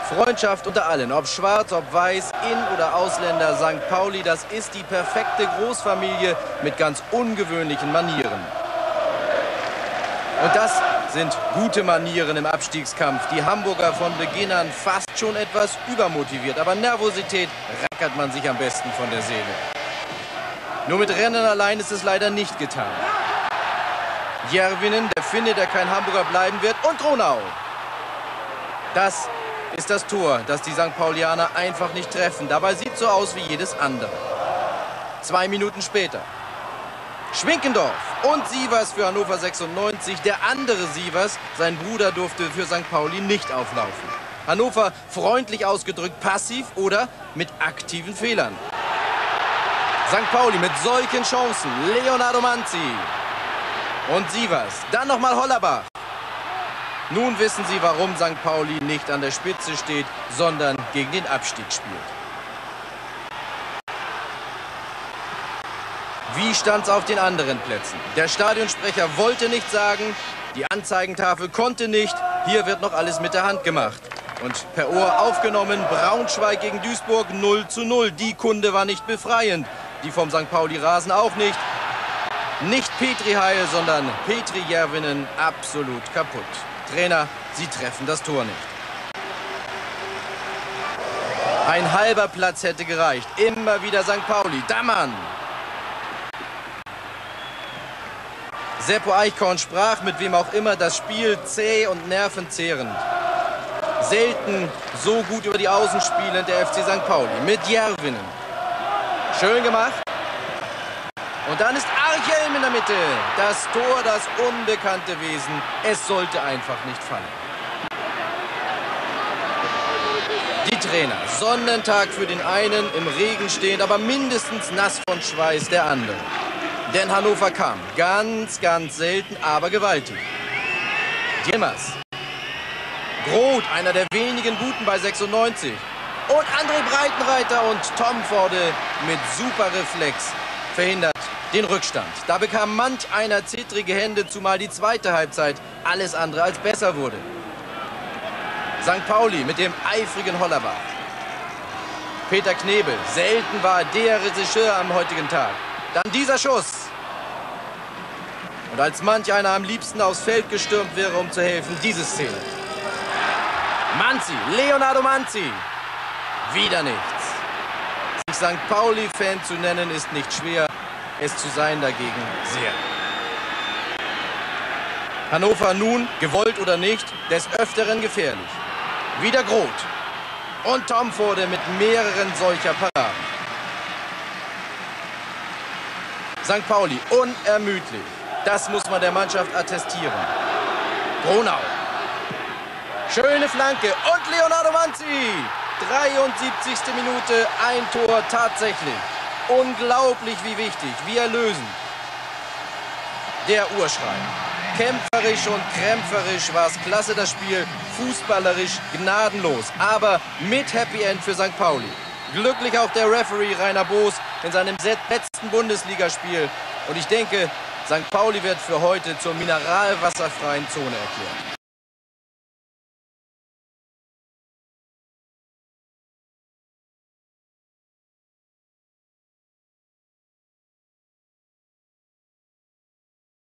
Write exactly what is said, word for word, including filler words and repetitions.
Freundschaft unter allen, ob schwarz, ob weiß, In- oder Ausländer, Sankt Pauli, das ist die perfekte Großfamilie mit ganz ungewöhnlichen Manieren. Und das sind gute Manieren im Abstiegskampf. Die Hamburger von Beginn an fast schon etwas übermotiviert, aber Nervosität rackert man sich am besten von der Seele. Nur mit Rennen allein ist es leider nicht getan. Järvinen, der Finne, der kein Hamburger bleiben wird, und Gronau. Das ist das Tor, das die Sankt Paulianer einfach nicht treffen. Dabei sieht es so aus wie jedes andere. Zwei Minuten später. Schwinkendorf und Sievers für Hannover sechsundneunzig. Der andere Sievers, sein Bruder, durfte für Sankt Pauli nicht auflaufen. Hannover freundlich ausgedrückt passiv oder mit aktiven Fehlern. Sankt Pauli mit solchen Chancen. Leonardo Manzi und Sievers. Dann nochmal Hollerbach. Nun wissen Sie, warum Sankt Pauli nicht an der Spitze steht, sondern gegen den Abstieg spielt. Wie stand's auf den anderen Plätzen? Der Stadionsprecher wollte nicht sagen, die Anzeigentafel konnte nicht, hier wird noch alles mit der Hand gemacht. Und per Ohr aufgenommen, Braunschweig gegen Duisburg null zu null. Die Kunde war nicht befreiend, die vom Sankt Pauli-Rasen auch nicht. Nicht Petri heil, sondern Petri Järvinen absolut kaputt. Trainer, sie treffen das Tor nicht. Ein halber Platz hätte gereicht. Immer wieder Sankt Pauli. Dammann. Seppo Eichhorn sprach mit wem auch immer, das Spiel zäh und nervenzehrend. Selten so gut über die Außen spielend der F C Sankt Pauli. Mit Järvinen. Schön gemacht. Und dann ist Archelm in der Mitte. Das Tor, das unbekannte Wesen. Es sollte einfach nicht fallen. Die Trainer. Sonnentag für den einen, im Regen stehend, aber mindestens nass von Schweiß der andere. Denn Hannover kam. Ganz, ganz selten, aber gewaltig. Yilmaz. Groth, einer der wenigen Guten bei sechsundneunzig. Und André Breitenreiter und Tom Forde mit super Reflex verhindert den Rückstand. Da bekam manch einer zittrige Hände, zumal die zweite Halbzeit alles andere als besser wurde. Sankt Pauli mit dem eifrigen Hollerbach. Peter Knebel, selten war der Regisseur am heutigen Tag. Dann dieser Schuss. Und als manch einer am liebsten aufs Feld gestürmt wäre, um zu helfen, diese Szene. Manzi, Leonardo Manzi. Wieder nichts. Sich Sankt Pauli-Fan zu nennen, ist nicht schwer. Es zu sein dagegen sehr. Hannover nun, gewollt oder nicht, des Öfteren gefährlich. Wieder Groth. Und Tom Forde mit mehreren solcher Paraden. Sankt Pauli unermüdlich. Das muss man der Mannschaft attestieren. Gronau. Schöne Flanke und Leonardo Manzi. dreiundsiebzigste Minute, ein Tor tatsächlich. Unglaublich, wie wichtig, wie erlösend. Der Urschrei. Kämpferisch und krämpferisch war es klasse, das Spiel. Fußballerisch gnadenlos, aber mit Happy End für Sankt Pauli. Glücklich auch der Referee Rainer Boos in seinem letzten Bundesligaspiel. Und ich denke, Sankt Pauli wird für heute zur mineralwasserfreien Zone erklärt.